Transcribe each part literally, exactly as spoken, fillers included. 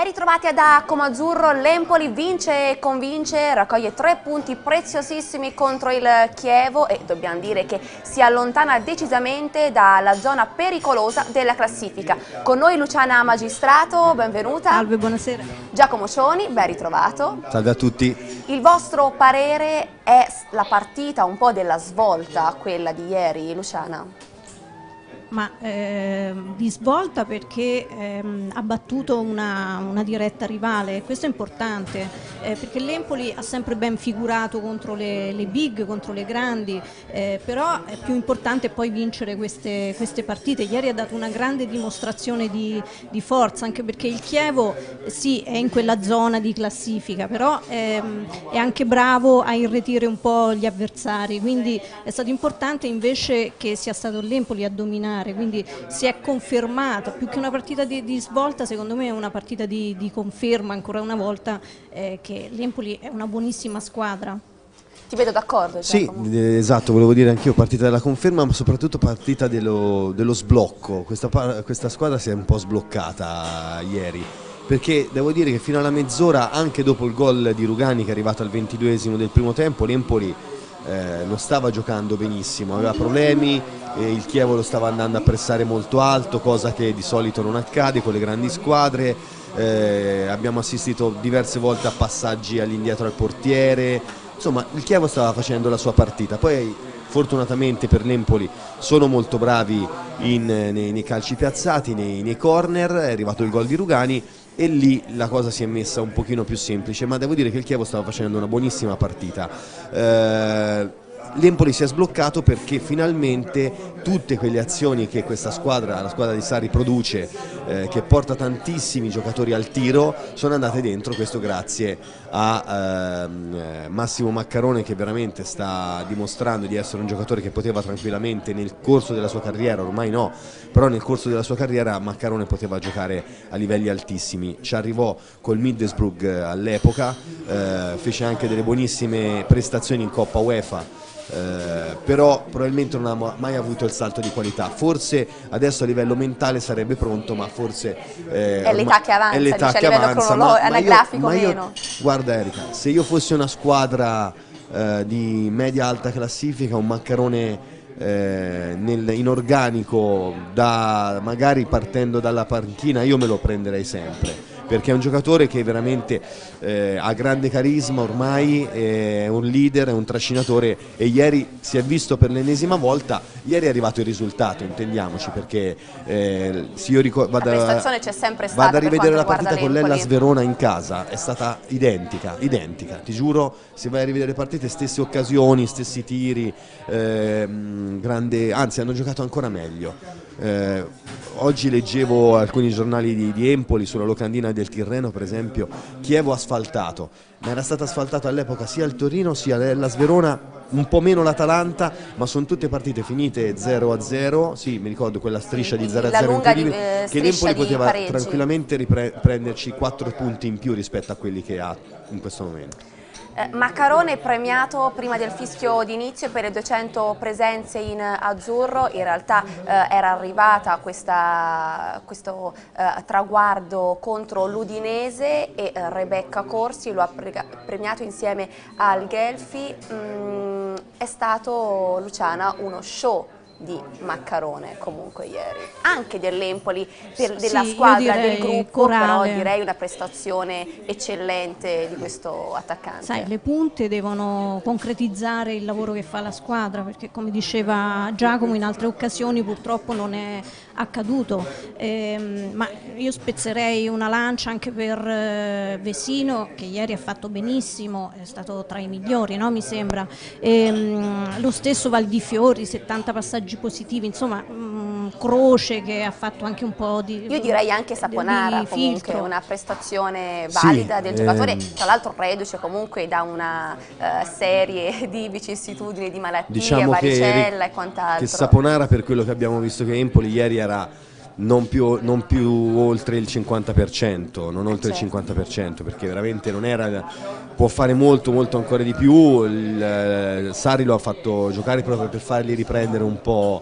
ritrovati da Como Azzurro. L'Empoli vince e convince, raccoglie tre punti preziosissimi contro il Chievo e dobbiamo dire che si allontana decisamente dalla zona pericolosa della classifica. Con noi Luciana Magistrato, benvenuta. Salve, buonasera. Giacomo Cioni, ben ritrovato. Salve a tutti. Il vostro parere è la partita un po' della svolta, quella di ieri, Luciana? Ma eh, di svolta perché ehm, ha battuto una, una diretta rivale, questo è importante, eh, perché l'Empoli ha sempre ben figurato contro le, le big, contro le grandi, eh, però è più importante poi vincere queste, queste partite. Ieri ha dato una grande dimostrazione di, di forza, anche perché il Chievo eh, sì è in quella zona di classifica, però ehm, è anche bravo a irretire un po' gli avversari, quindi è stato importante invece che sia stato l'Empoli a dominare. Quindi si è confermato, più che una partita di, di svolta, secondo me è una partita di, di conferma ancora una volta eh, che l'Empoli è una buonissima squadra. Ti vedo d'accordo? Sì, esatto, volevo dire anch'io partita della conferma, ma soprattutto partita dello, dello sblocco. Questa, questa squadra si è un po' sbloccata ieri, perché devo dire che fino alla mezz'ora, anche dopo il gol di Rugani che è arrivato al ventiduesimo del primo tempo, l'Empoli Eh, non stava giocando benissimo, aveva problemi, eh, il Chievo lo stava andando a pressare molto alto, cosa che di solito non accade con le grandi squadre. Eh, abbiamo assistito diverse volte a passaggi all'indietro al portiere, insomma il Chievo stava facendo la sua partita. Poi fortunatamente per l'Empoli sono molto bravi in, nei, nei calci piazzati, nei, nei corner, è arrivato il gol di Rugani e lì la cosa si è messa un pochino più semplice, ma devo dire che il Chievo stava facendo una buonissima partita. Eh, L'Empoli si è sbloccato perché finalmente tutte quelle azioni che questa squadra, la squadra di Sarri produce, eh, che porta tantissimi giocatori al tiro, sono andate dentro, questo grazie a eh, Massimo Maccarone, che veramente sta dimostrando di essere un giocatore che poteva tranquillamente nel corso della sua carriera, ormai no, però nel corso della sua carriera Maccarone poteva giocare a livelli altissimi. Ci arrivò col Middlesbrough all'epoca, eh, fece anche delle buonissime prestazioni in Coppa UEFA. Eh, però probabilmente non ha mai avuto il salto di qualità. Forse adesso a livello mentale sarebbe pronto, ma forse eh, è l'età che avanza, è l'età dice, che a livello avanza, cronolo- ma, ma anagrafico io, ma meno. io, guarda Erika, se io fossi una squadra eh, di media alta classifica, un Maccarone eh, nel, in organico, da, magari partendo dalla panchina, io me lo prenderei sempre, perché è un giocatore che veramente eh, ha grande carisma ormai, è un leader, è un trascinatore, e ieri si è visto per l'ennesima volta. Ieri è arrivato il risultato, intendiamoci, perché eh, se io ricordo, vado, la prestazione c'è sempre stata. vado a rivedere la per partita con l'Hellas Verona in casa, è stata identica, identica, ti giuro, se vai a rivedere le partite, stesse occasioni, stessi tiri, ehm, grande, anzi hanno giocato ancora meglio. Eh, oggi leggevo alcuni giornali di, di Empoli sulla locandina del Tirreno, per esempio, Chievo asfaltato, ma era stato asfaltato all'epoca sia il Torino sia l'Hellas Verona, un po' meno l'Atalanta, ma sono tutte partite finite zero a zero, sì, mi ricordo quella striscia di zero a zero incredibile, eh, che l'Empoli poteva pareggi. tranquillamente riprenderci quattro punti in più rispetto a quelli che ha in questo momento. Eh, Maccarone premiato prima del fischio d'inizio per le duecento presenze in azzurro, in realtà eh, era arrivata questa, questo eh, traguardo contro l'Udinese e eh, Rebecca Corsi lo ha pre premiato insieme al Gelfi. Mm, è stato, Luciana, uno show di Maccarone comunque ieri, anche dell'Empoli, della sì, squadra, del gruppo, corale. però direi una prestazione eccellente di questo attaccante. Sai, le punte devono concretizzare il lavoro che fa la squadra, perché come diceva Giacomo in altre occasioni purtroppo non è accaduto, ehm, ma io spezzerei una lancia anche per eh, Vesino, che ieri ha fatto benissimo, è stato tra i migliori, no? Mi sembra, ehm, lo stesso Valdifiori, settanta passaggi positivi, insomma mh, Croce che ha fatto anche un po' di io direi anche Saponara, di comunque filtro. Una prestazione valida, sì, del giocatore, ehm... tra l'altro reduce comunque da una uh, serie di vicissitudini, di malattie, diciamo varicella che, e quant'altro. Che Saponara, per quello che abbiamo visto che Empoli ieri era non più, non più oltre il cinquanta per cento, non oltre certo. il cinquanta per cento, perché veramente non era, può fare molto molto ancora di più. Il, il Sarri lo ha fatto giocare proprio per fargli riprendere un po'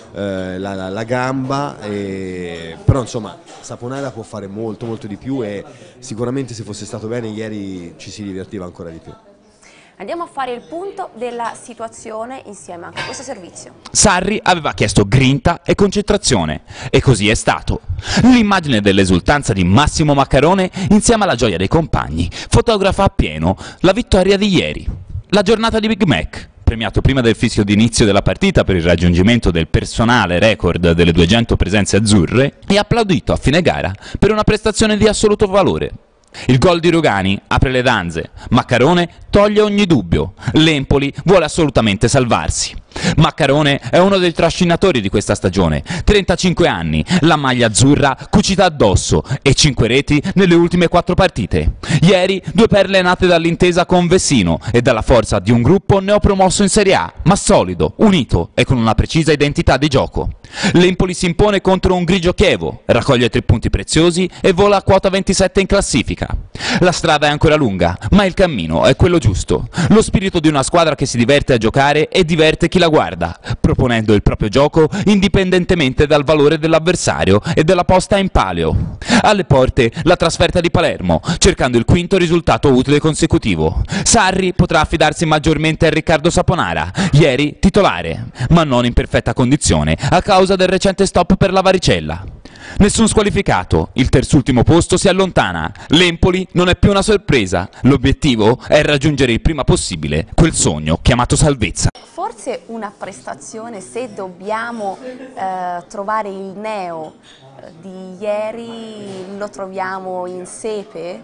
eh, la, la, la gamba, e... però insomma Saponara può fare molto molto di più e sicuramente se fosse stato bene ieri ci si divertiva ancora di più. Andiamo a fare il punto della situazione insieme anche a questo servizio. Sarri aveva chiesto grinta e concentrazione e così è stato. L'immagine dell'esultanza di Massimo Maccarone insieme alla gioia dei compagni fotografa appieno la vittoria di ieri. La giornata di Big Mac, premiato prima del fischio d'inizio della partita per il raggiungimento del personale record delle duecento presenze azzurre e applaudito a fine gara per una prestazione di assoluto valore. Il gol di Rugani apre le danze, Maccarone toglie ogni dubbio, l'Empoli vuole assolutamente salvarsi. Maccarone è uno dei trascinatori di questa stagione, trentacinque anni, la maglia azzurra cucita addosso e cinque reti nelle ultime quattro partite. Ieri due perle nate dall'intesa con Vessino e dalla forza di un gruppo neopromosso in Serie A, ma solido, unito e con una precisa identità di gioco. L'Empoli si impone contro un grigio Chievo, raccoglie tre punti preziosi e vola a quota ventisette in classifica. La strada è ancora lunga, ma il cammino è quello giusto. Lo spirito di una squadra che si diverte a giocare e diverte chi la guarda, proponendo il proprio gioco indipendentemente dal valore dell'avversario e della posta in palio. Alle porte la trasferta di Palermo, cercando il quinto risultato utile consecutivo. Sarri potrà affidarsi maggiormente a Riccardo Saponara, ieri titolare, ma non in perfetta condizione a causa del recente stop per la varicella. Nessun squalificato, il terzultimo posto si allontana, l'Empoli non è più una sorpresa, l'obiettivo è raggiungere il prima possibile quel sogno chiamato salvezza. Forse una prestazione, se dobbiamo eh, trovare il neo eh, di ieri, lo troviamo in Sepe?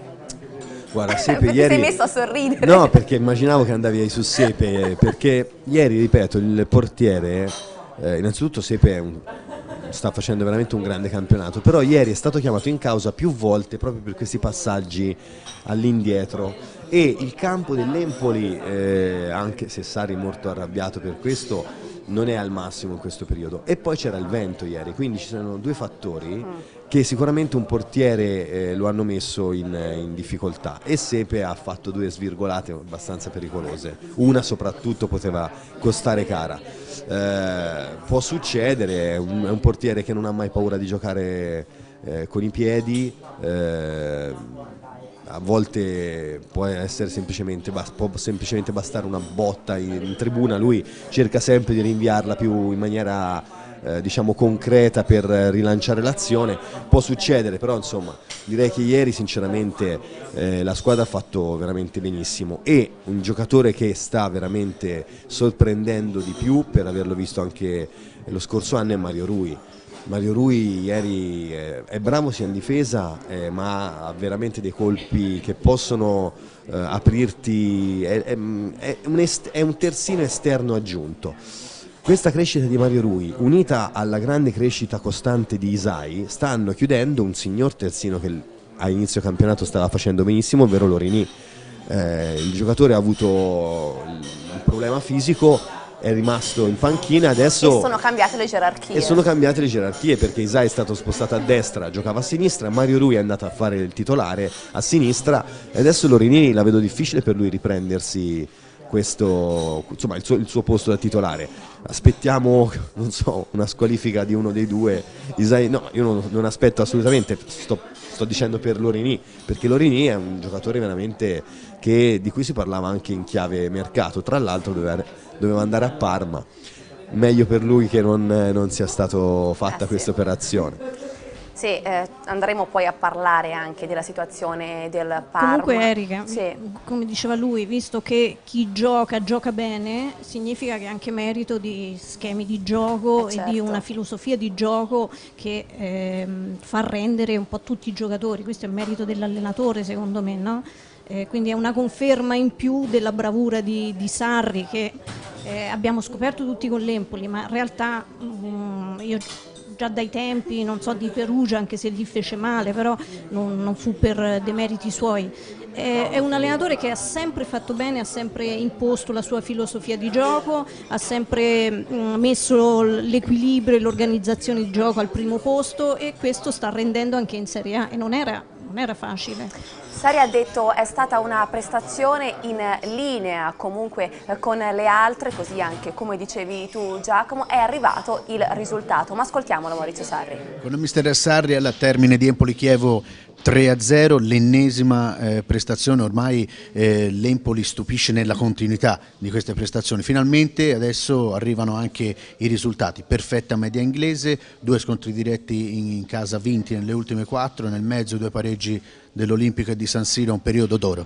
Guarda, Sepe perché ieri... sei messo a sorridere? No, perché immaginavo che andavi su Sepe, perché ieri, ripeto, il portiere, eh, innanzitutto Sepe è un... sta facendo veramente un grande campionato, però ieri è stato chiamato in causa più volte proprio per questi passaggi all'indietro e il campo dell'Empoli, eh, anche se Sarri è molto arrabbiato per questo, non è al massimo in questo periodo, e poi c'era il vento ieri, quindi ci sono due fattori mm. che sicuramente un portiere eh, lo hanno messo in, in difficoltà, e Sepe ha fatto due svirgolate abbastanza pericolose, una soprattutto poteva costare cara. Eh, può succedere, è un, è un portiere che non ha mai paura di giocare eh, con i piedi, eh, a volte può essere semplicemente, può semplicemente bastare una botta in, in tribuna, lui cerca sempre di rinviarla più in maniera eh, diciamo concreta per rilanciare l'azione, può succedere, però insomma direi che ieri sinceramente eh, la squadra ha fatto veramente benissimo, e un giocatore che sta veramente sorprendendo di più per averlo visto anche lo scorso anno è Mario Rui. Mario Rui ieri eh, è bravo sia in difesa eh, ma ha veramente dei colpi che possono eh, aprirti, è, è, è, un est, è un terzino esterno aggiunto. Questa crescita di Mario Rui, unita alla grande crescita costante di Isai, stanno chiudendo un signor terzino che a inizio campionato stava facendo benissimo, ovvero Lorini. Eh, il giocatore ha avuto un problema fisico, è rimasto in panchina, adesso... E sono cambiate le gerarchie. E sono cambiate le gerarchie perché Isai è stato spostato a destra, giocava a sinistra, Mario Rui è andato a fare il titolare a sinistra e adesso Lorini la vedo difficile per lui riprendersi questo, insomma, il suo, il suo posto da titolare. Aspettiamo, non so, una squalifica di uno dei due. Isai, no, io non, non aspetto assolutamente, sto, sto dicendo per Lorini, perché Lorini è un giocatore veramente che, di cui si parlava anche in chiave mercato, tra l'altro doveva, doveva andare a Parma, meglio per lui che non, non sia stato fatta eh sì. questa operazione. Sì, eh, andremo poi a parlare anche della situazione del Parma. Comunque Erika, sì. come diceva lui, visto che chi gioca gioca bene, significa che è anche merito di schemi di gioco eh certo. e di una filosofia di gioco che ehm, fa rendere un po' tutti i giocatori. Questo è merito dell'allenatore secondo me, no? Eh, quindi è una conferma in più della bravura di, di Sarri che eh, abbiamo scoperto tutti con l'Empoli, ma in realtà mh, io già dai tempi, non so, di Perugia, anche se gli fece male, però non, non fu per demeriti suoi. È, è un allenatore che ha sempre fatto bene, ha sempre imposto la sua filosofia di gioco, ha sempre mh, messo l'equilibrio e l'organizzazione di gioco al primo posto, e questo sta rendendo anche in Serie A, e non era non era facile. Sarri ha detto è stata una prestazione in linea comunque con le altre, così anche come dicevi tu Giacomo è arrivato il risultato, ma ascoltiamolo Maurizio Sarri. Con il mister Sarri al termine di Empoli-Chievo tre a zero, l'ennesima eh, prestazione, ormai eh, l'Empoli stupisce nella continuità di queste prestazioni, finalmente adesso arrivano anche i risultati, perfetta media inglese, due scontri diretti in, in casa vinti nelle ultime quattro, nel mezzo due pareggi dell'Olimpico e di San Siro, un periodo d'oro.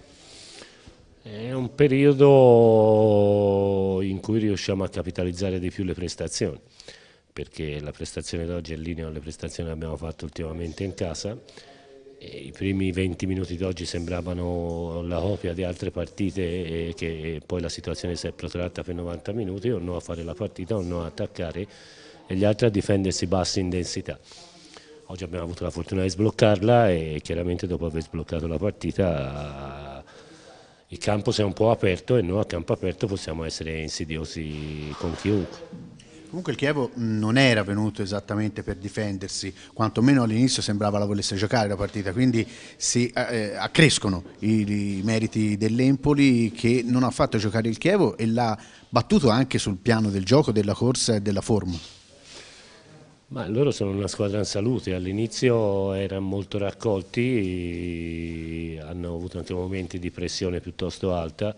È un periodo in cui riusciamo a capitalizzare di più le prestazioni, perché la prestazione d'oggi è in linea con le prestazioni che abbiamo fatto ultimamente in casa. E i primi venti minuti d'oggi sembravano la copia di altre partite e che poi la situazione si è protratta per novanta minuti, o no a fare la partita o no a attaccare e gli altri a difendersi bassi in densità. Oggi abbiamo avuto la fortuna di sbloccarla e chiaramente dopo aver sbloccato la partita il campo si è un po' aperto e noi a campo aperto possiamo essere insidiosi con chiunque. Comunque il Chievo non era venuto esattamente per difendersi, quantomeno all'inizio sembrava la volesse giocare la partita, quindi si eh, accrescono i, i meriti dell'Empoli che non ha fatto giocare il Chievo e l'ha battuto anche sul piano del gioco, della corsa e della forma. Ma loro sono una squadra in salute, all'inizio erano molto raccolti, hanno avuto anche momenti di pressione piuttosto alta,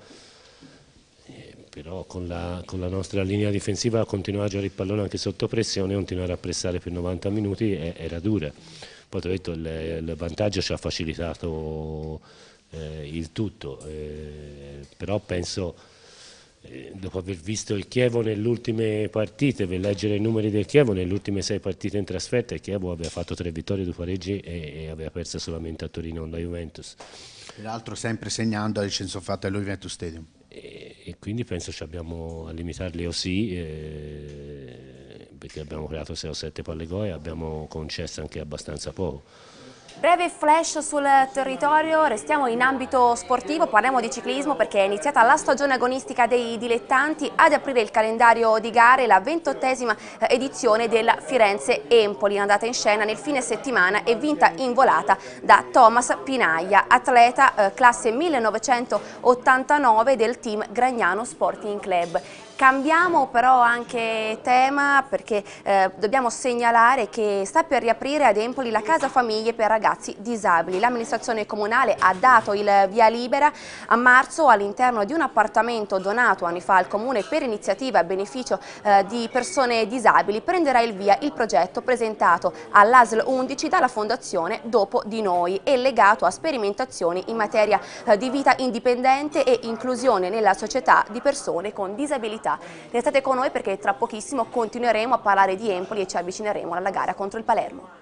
però con la, con la nostra linea difensiva continuare a giocare il pallone anche sotto pressione, continuare a pressare per novanta minuti è, era dura. Poi ti ho detto, il, il vantaggio ci ha facilitato eh, il tutto, eh, però penso, eh, dopo aver visto il Chievo nelle ultime partite, per leggere i numeri del Chievo, nelle ultime sei partite in trasferta, il Chievo aveva fatto tre vittorie, due pareggi e, e aveva perso solamente a Torino con la Juventus. Peraltro sempre segnando al Censo Fatto allo Juventus Stadium. E, e quindi penso ci abbiamo a limitarli così, eh, perché abbiamo creato sei o sette palle gol e abbiamo concesso anche abbastanza poco. Breve flash sul territorio, restiamo in ambito sportivo, parliamo di ciclismo perché è iniziata la stagione agonistica dei dilettanti, ad aprire il calendario di gare la ventottesima edizione della Firenze Empoli, andata in scena nel fine settimana e vinta in volata da Thomas Pinaglia, atleta eh, classe millenovecentottantanove del team Gragnano Sporting Club. Cambiamo però anche tema perché eh, dobbiamo segnalare che sta per riaprire ad Empoli la casa famiglie per ragazzi disabili. L'amministrazione comunale ha dato il via libera a marzo all'interno di un appartamento donato anni fa al comune per iniziativa a beneficio eh, di persone disabili. Prenderà il via il progetto presentato all'A S L undici dalla Fondazione Dopo di Noi e legato a sperimentazioni in materia eh, di vita indipendente e inclusione nella società di persone con disabilità. Restate con noi perché tra pochissimo continueremo a parlare di Empoli e ci avvicineremo alla gara contro il Palermo.